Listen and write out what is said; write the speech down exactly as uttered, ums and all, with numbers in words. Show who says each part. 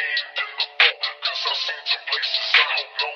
Speaker 1: in the vault, cause I've seen some places I don't know.